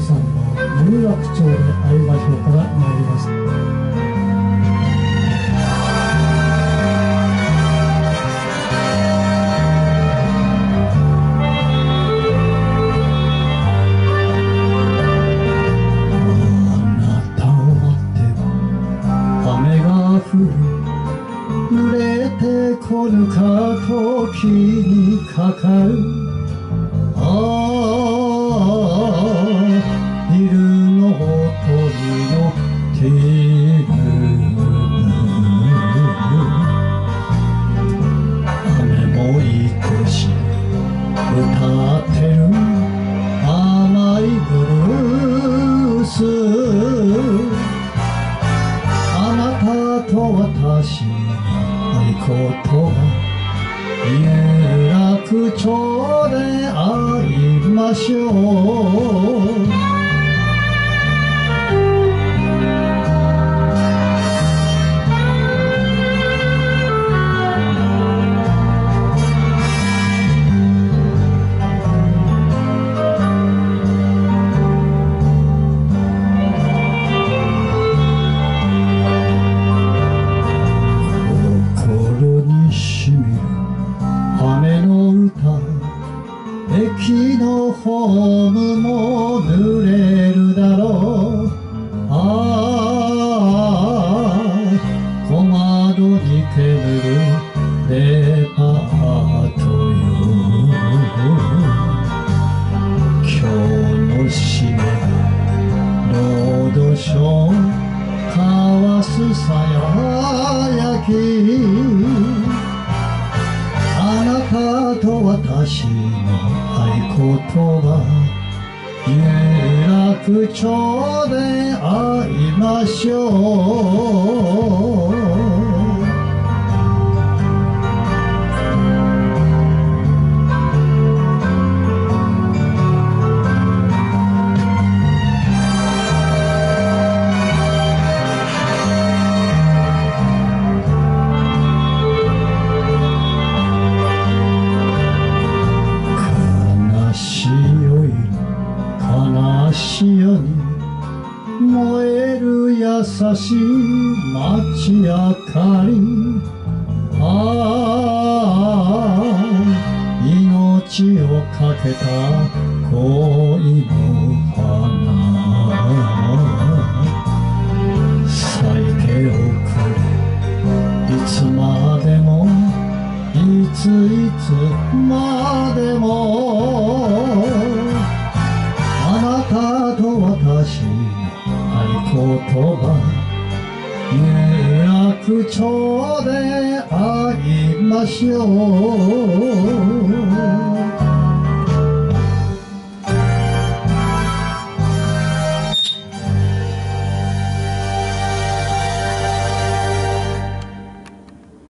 さんの有楽町で会いましょうから参ります。 濡れてこぬか時にかかるビルの鳥のテーブ雨も愛し歌ってる甘いブルースあなたと私合言葉有楽町で会いましょう駅のホームも濡れるだろう小窓に煙るデパートよ今日の締めロードショー交わすさややきあなたと私の合言葉有楽町で会いましょう夜に燃える優しい街明かり命をかけた恋の花咲いておくれいつまでもいつまでもあなたと私の合言葉有楽町で会いましょう